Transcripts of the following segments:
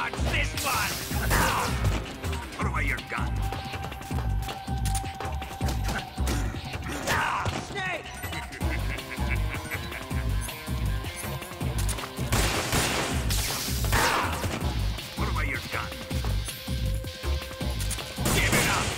Dodge this one! Put away your gun. Snake! Put away your gun. Give it up!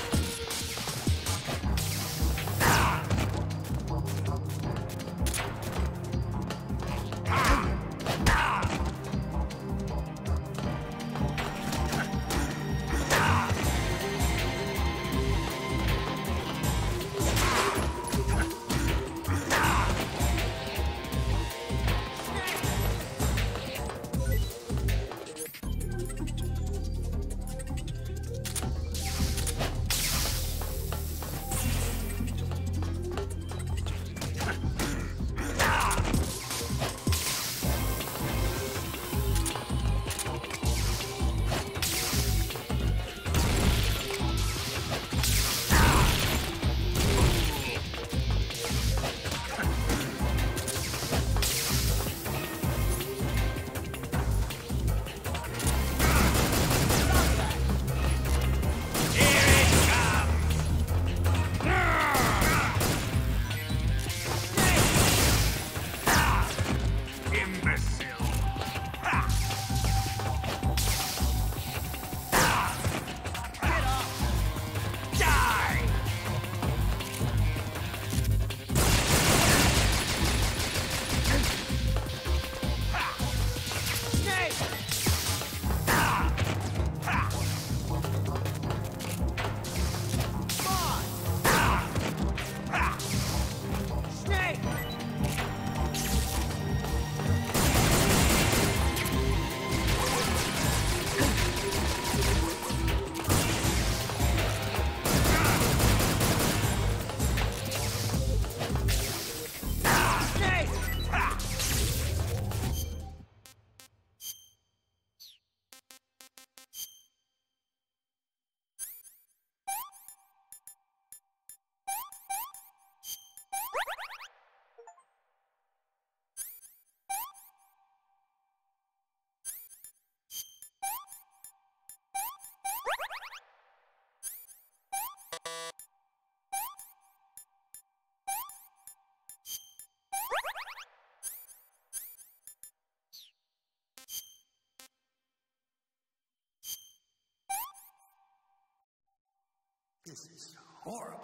This is horrible.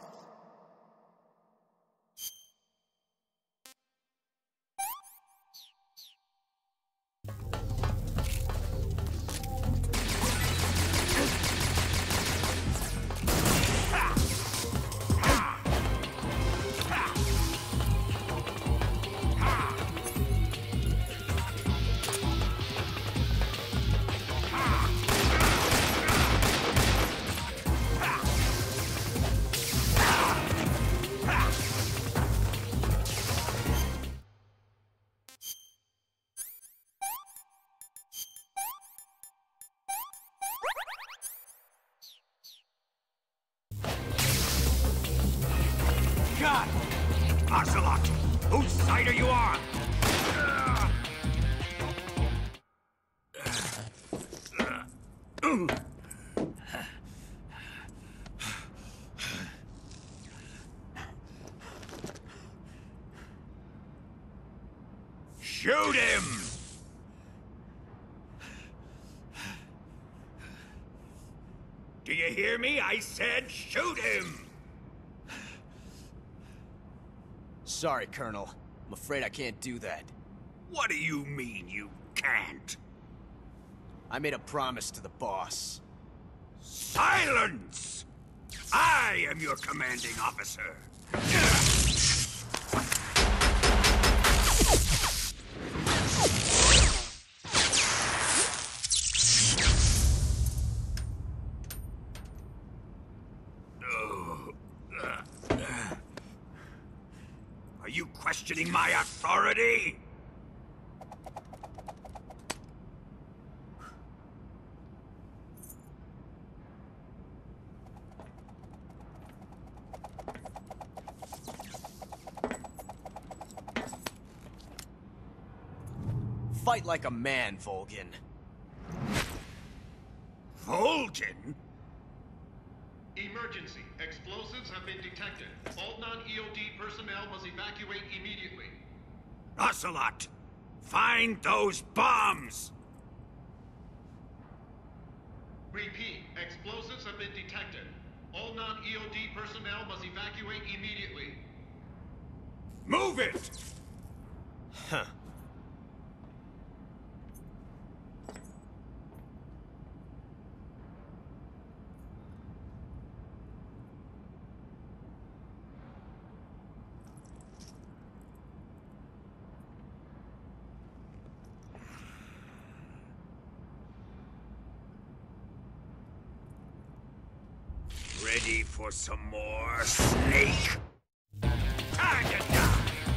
God! Ocelot! Whose side are you on? Shoot him! Do you hear me? I said shoot him! Sorry, Colonel. I'm afraid I can't do that. What do you mean you can't? I made a promise to the boss. Silence! I am your commanding officer. Are you questioning my authority? Fight like a man, Volgin. Volgin? Emergency. Explosives have been detected. All non-EOD personnel must evacuate immediately. Ocelot! Find those bombs! Repeat. Explosives have been detected. All non-EOD personnel must evacuate immediately. Move it! Huh. Ready for some more, Snake? Time to die!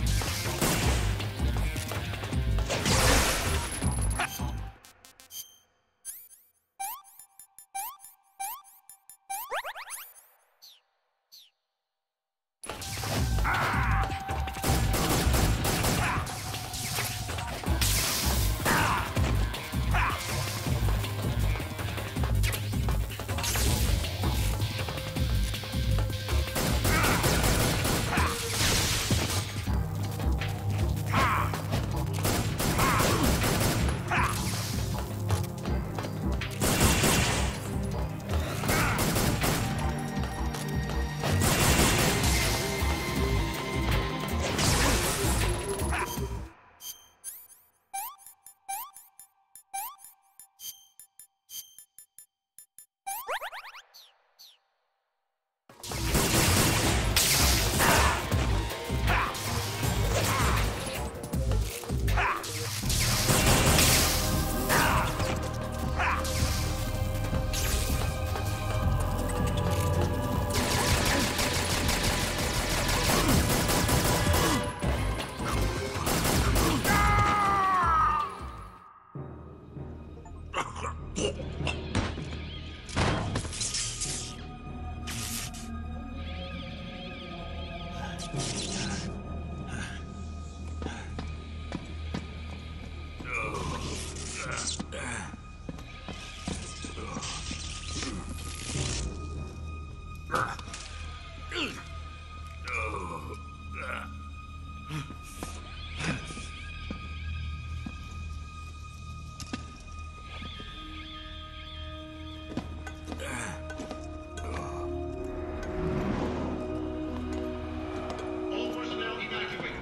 All personnel evacuate.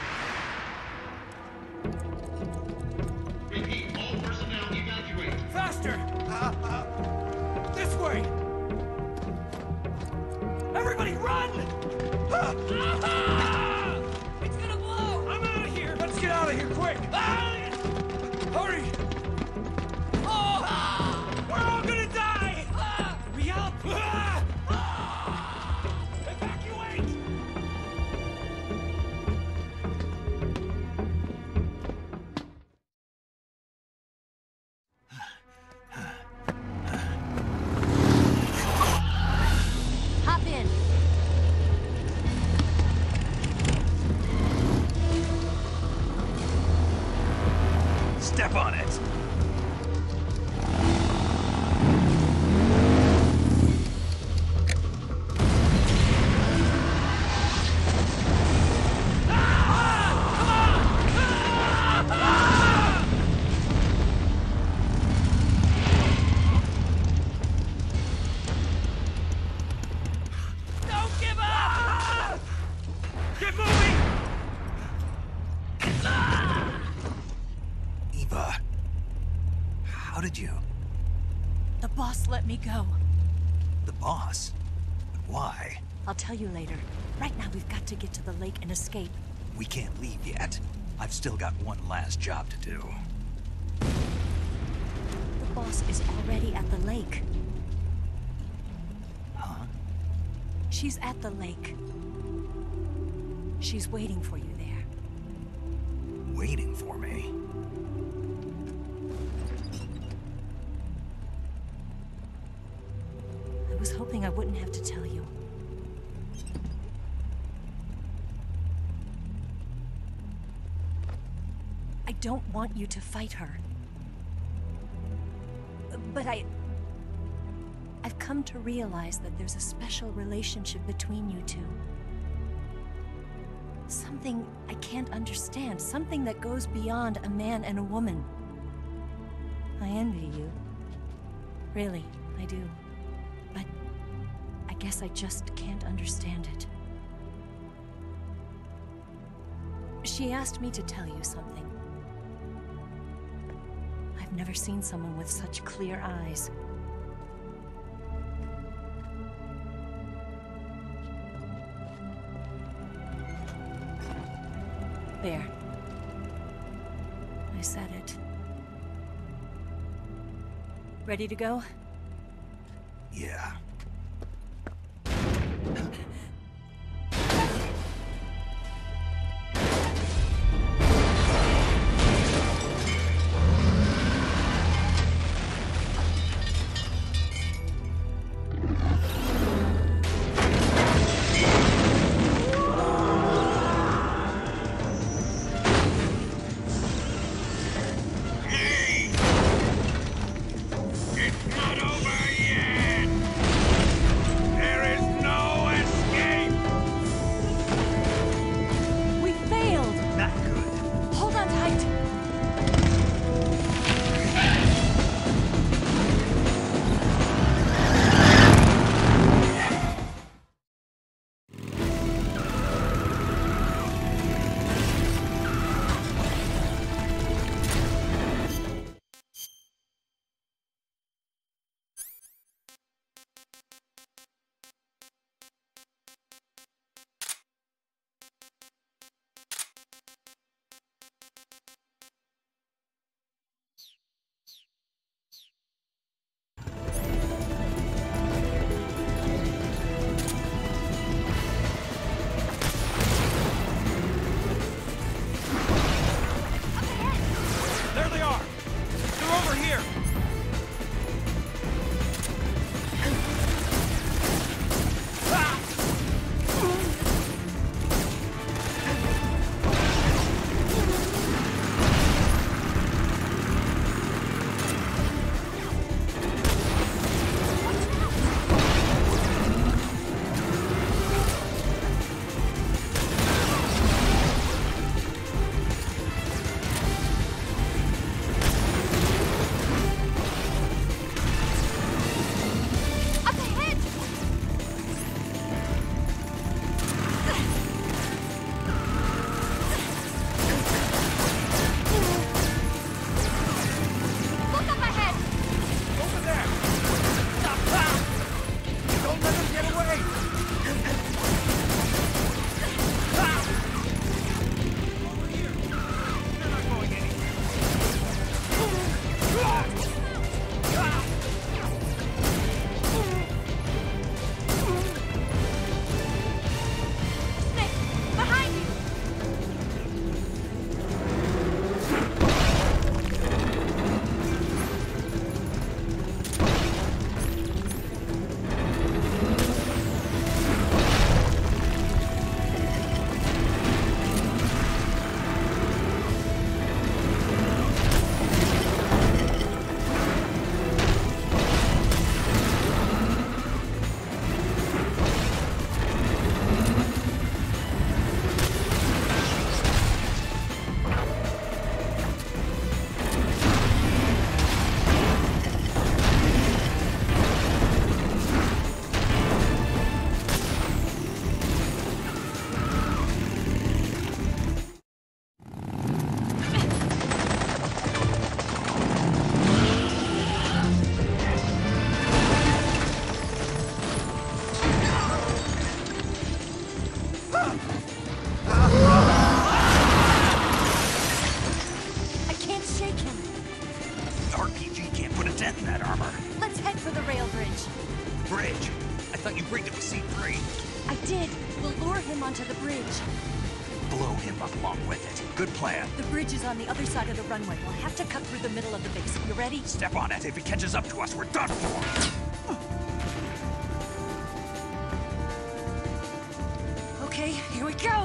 Repeat. All personnel evacuate. Faster! This way! Everybody run! It's gonna blow! I'm out of here! Let's get out of here, quick! Hurry! We're all gonna die! Hurry up! Evacuate! Hop in. Step on it! Don't give up! Get moving! Eva, how did you? The boss let me go. The boss? But why? I'll tell you later. Right now, we've got to get to the lake and escape. We can't leave yet. I've still got one last job to do. The boss is already at the lake. Huh? She's at the lake. She's waiting for you there. Waiting for me? I was hoping I wouldn't have to tell you. I don't want you to fight her. But I've come to realize that there's a special relationship between you two. Something I can't understand, something that goes beyond a man and a woman. I envy you. Really, I do. But I guess I just can't understand it. She asked me to tell you something. I've never seen someone with such clear eyes. There. I said it. Ready to go? Yeah. Bridge. I thought you rigged it with C3. I did. We'll lure him onto the bridge. Blow him up along with it. Good plan. The bridge is on the other side of the runway. We'll have to cut through the middle of the base. You ready? Step on it. If he catches up to us, we're done for. Okay, here we go!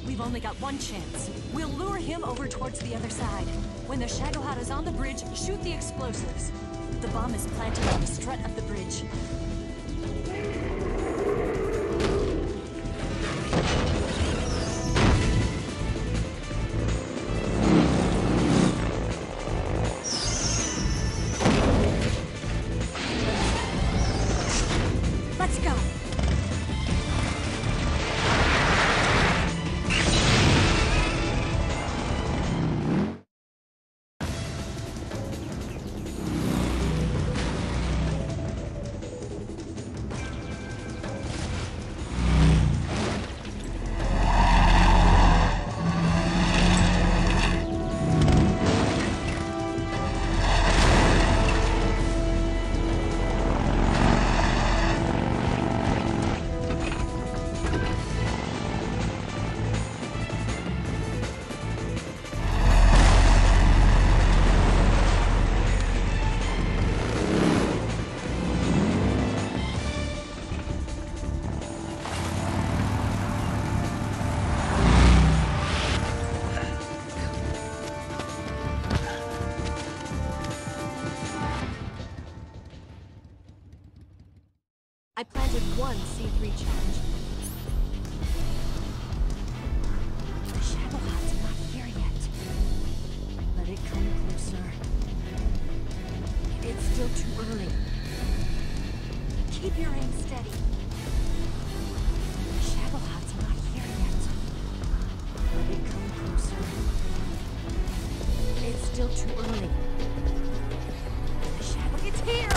We've only got one chance. We'll lure him over towards the other side. When the Shadowheart is on the bridge, shoot the explosives. The bomb is planted on the strut of the bridge. Let's go! I planted one C3 charge. The Shadowheart's not here yet. Let it come closer. It's still too early. Keep your aim steady. The Shadowheart's not here yet. Let it come closer. It's still too early. The Shadow... It's here!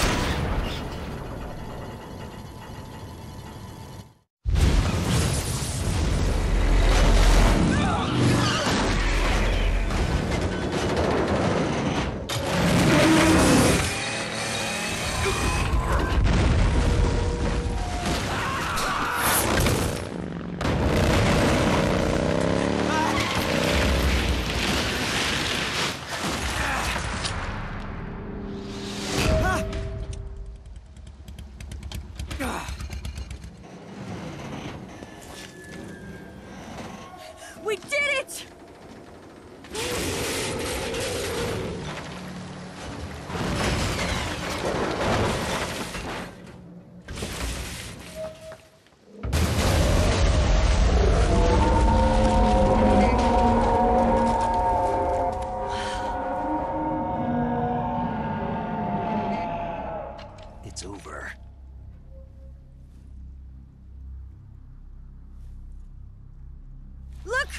We did it! It's over. Look!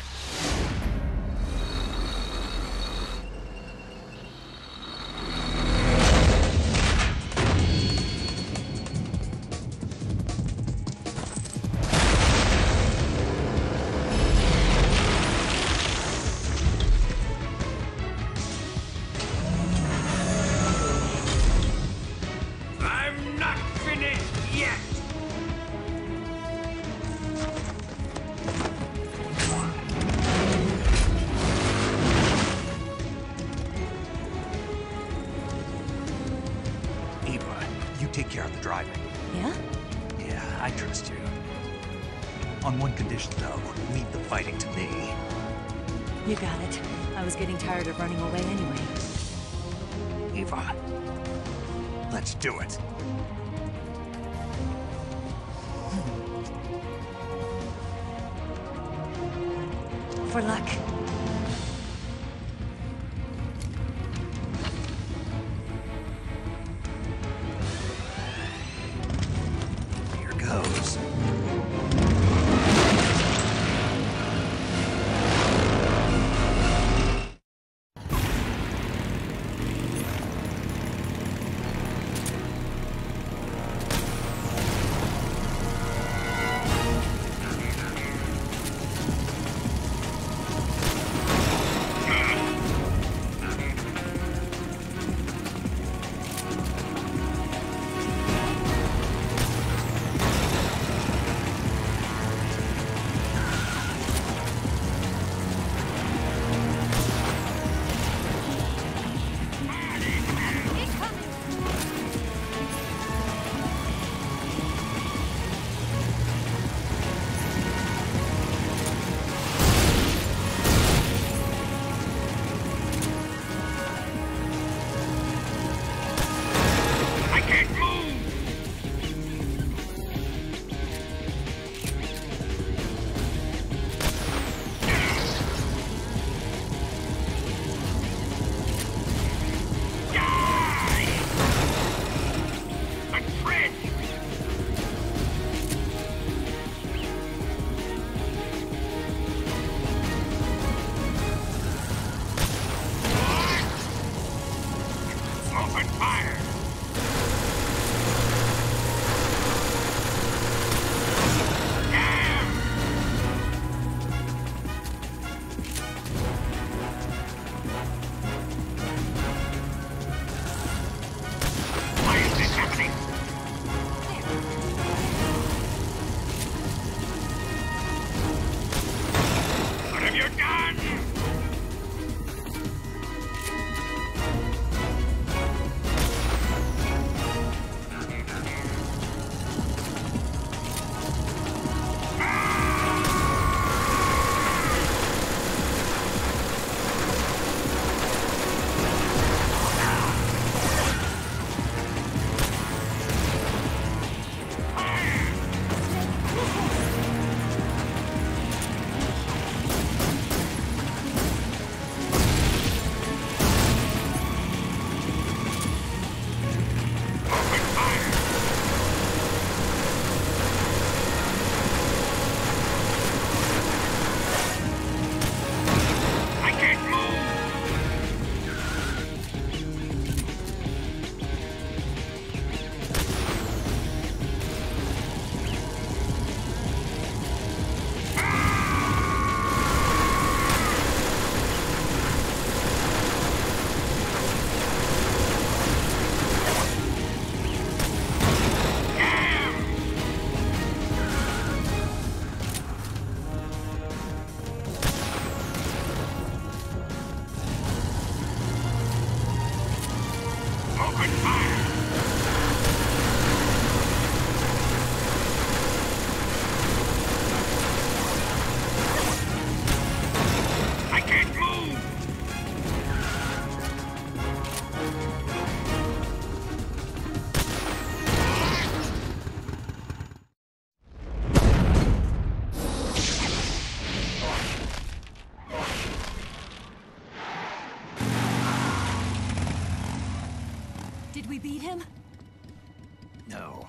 I'm not finished yet! Eva, you take care of the driving. Yeah? Yeah, I trust you. On one condition, though, leave the fighting to me. You got it. I was getting tired of running away anyway. Eva, let's do it. For luck. Here goes. Did we beat him? No.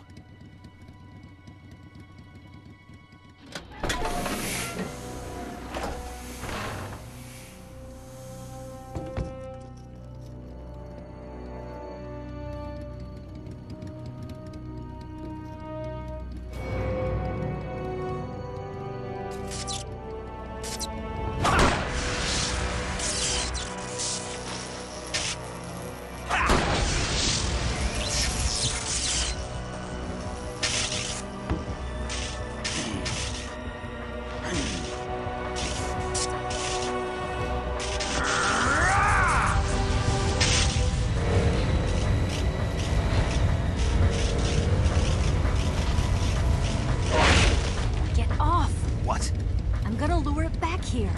Here.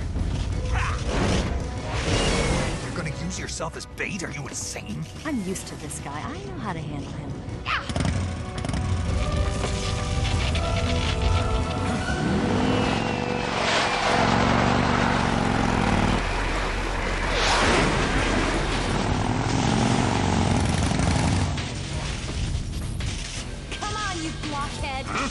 You're gonna use yourself as bait? Are you insane? I'm used to this guy. I know how to handle him. Come on, you blockhead! Huh?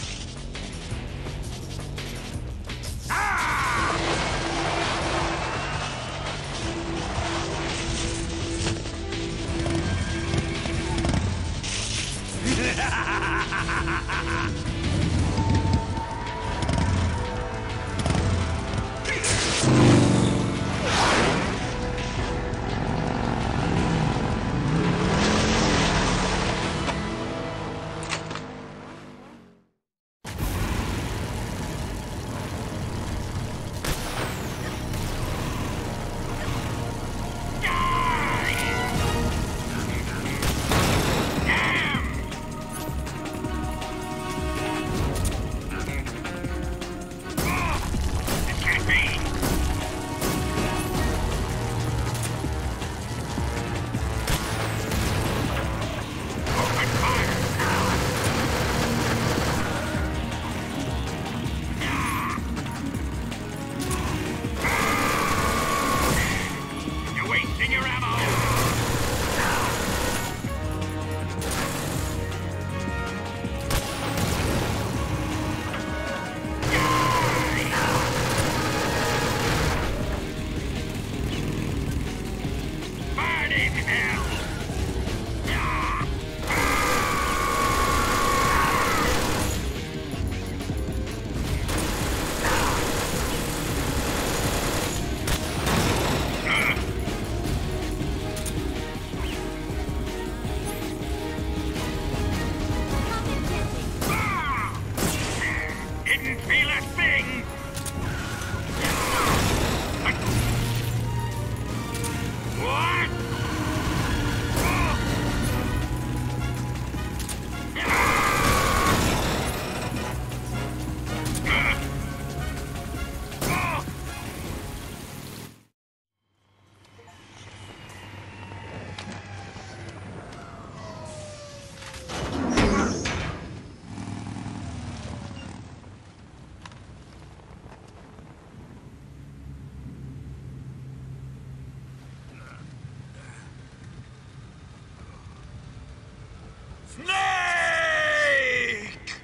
Snake!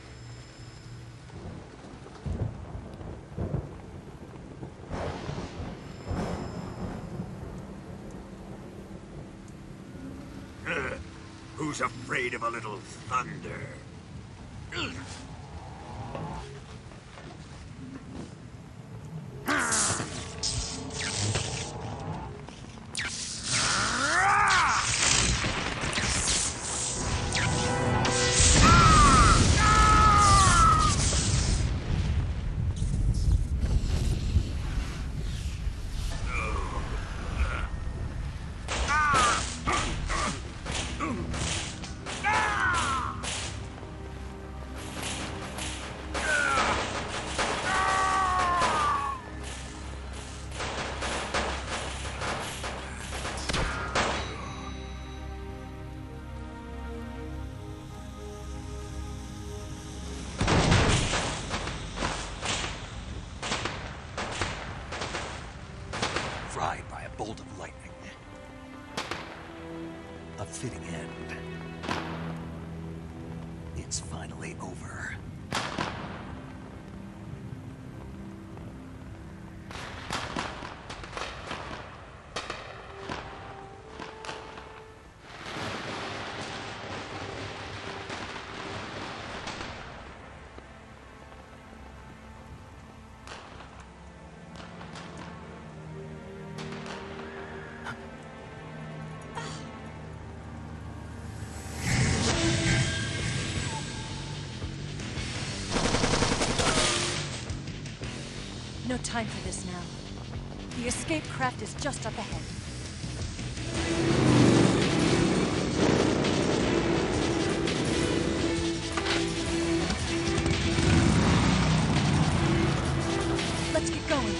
Who's afraid of a little thunder? Fried by a bolt of lightning. a fitting end. It's finally over. No time for this now. The escape craft is just up ahead. Let's get going.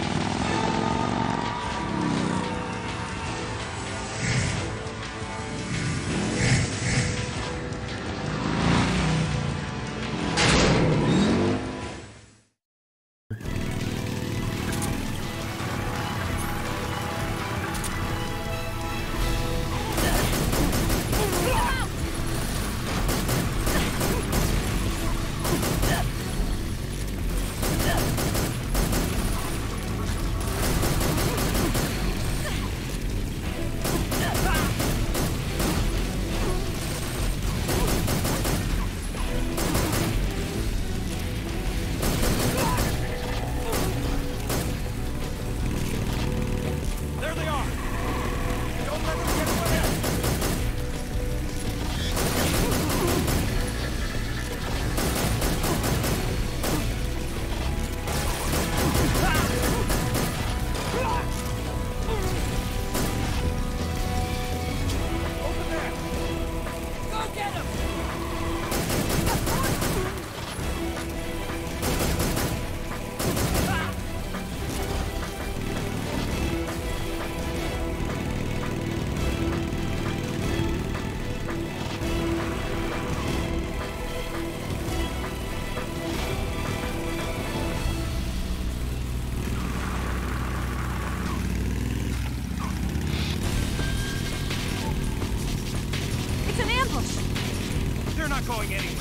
They're not going anywhere.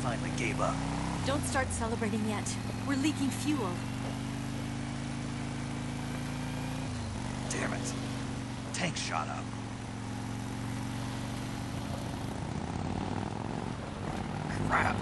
finally gave up. Don't start celebrating yet. We're leaking fuel. Damn it. Tank shot up. Crap.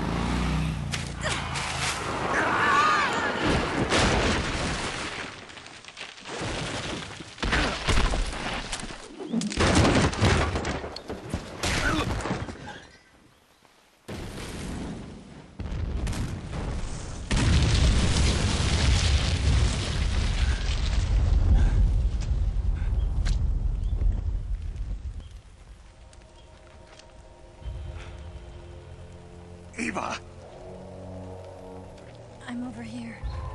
Eva! I'm over here.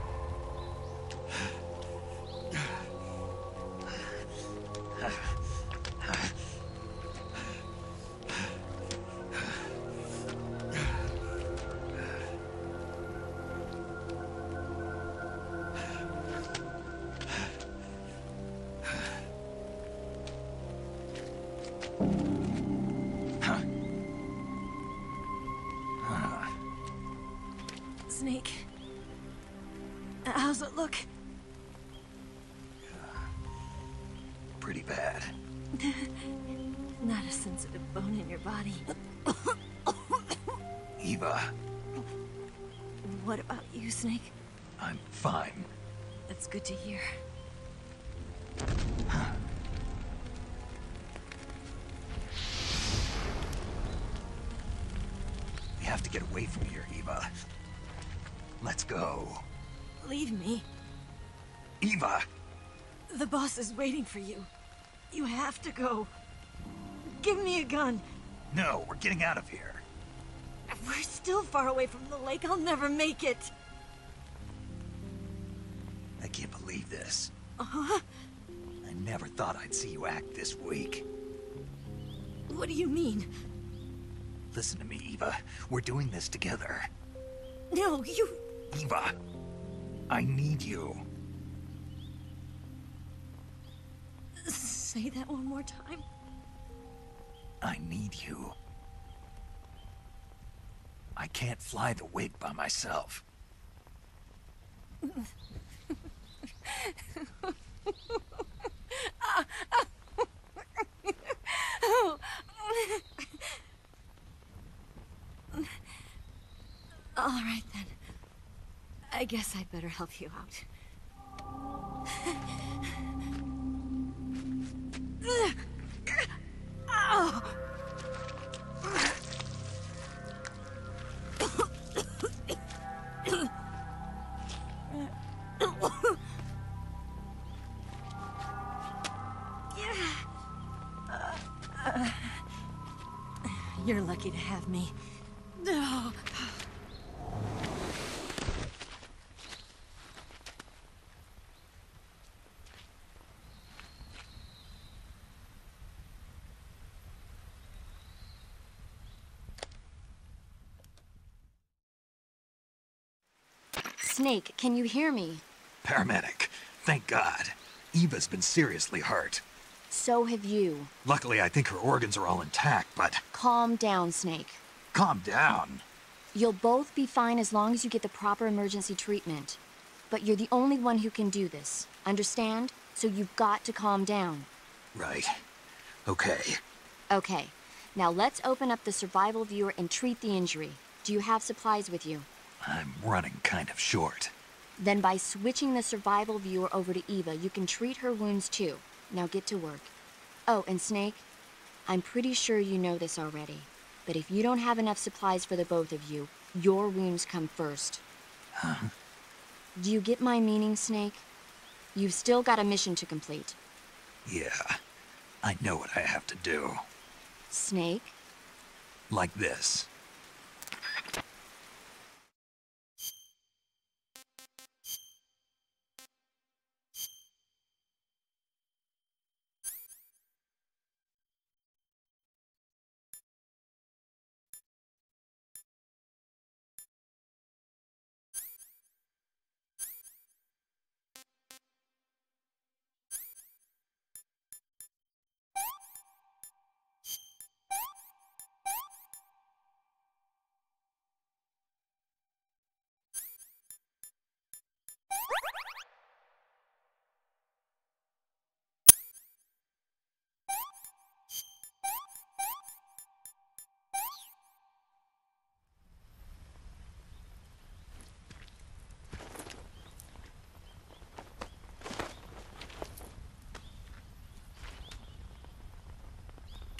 Snake. How's it look? Pretty bad. Not a sensitive bone in your body. Eva, What about you, Snake? I'm fine. That's good to hear. We have to get away from here, Eva. Let's go. Leave me. Eva! The boss is waiting for you. You have to go. Give me a gun. No, we're getting out of here. We're still far away from the lake. I'll never make it. I can't believe this. Uh-huh. I never thought I'd see you act this weak. What do you mean? Listen to me, Eva. We're doing this together. No, you... Eva, I need you. Say that one more time. I need you. I can't fly the wig by myself. All right, then. I guess I'd better help you out. Ow! You're lucky to have me. No. Snake, can you hear me? Paramedic, thank God. Eva's been seriously hurt. So have you. Luckily, I think her organs are all intact, but... Calm down, Snake. Calm down. You'll both be fine as long as you get the proper emergency treatment. But you're the only one who can do this. Understand? So you've got to calm down. Right. Okay. Okay. Now let's open up the survival viewer and treat the injury. Do you have supplies with you? I'm running kind of short. Then by switching the survival viewer over to Eva, you can treat her wounds too. Now get to work. Oh, and Snake, I'm pretty sure you know this already, but if you don't have enough supplies for the both of you, your wounds come first. Huh? Do you get my meaning, Snake? You've still got a mission to complete. Yeah. I know what I have to do. Snake? Like this.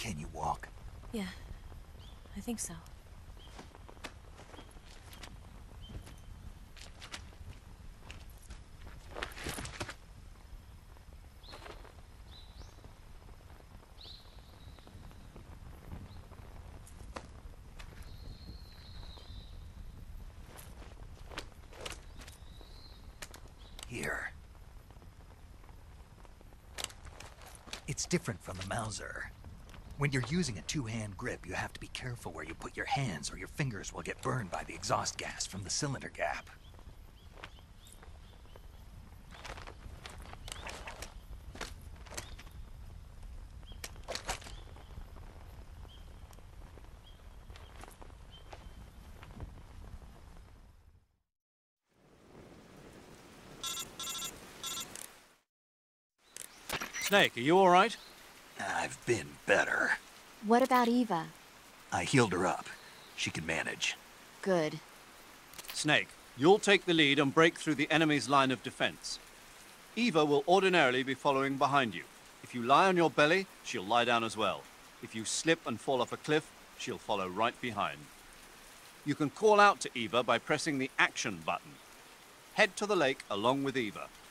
Can you walk? Yeah, I think so. Here. It's different from the Mauser. When you're using a two-hand grip, you have to be careful where you put your hands or your fingers will get burned by the exhaust gas from the cylinder gap. Snake, are you all right? I've been better. What about Eva? I healed her up. She can manage. Good. Snake, you'll take the lead and break through the enemy's line of defense. Eva will ordinarily be following behind you. If you lie on your belly, she'll lie down as well. If you slip and fall off a cliff, she'll follow right behind. You can call out to Eva by pressing the action button. Head to the lake along with Eva.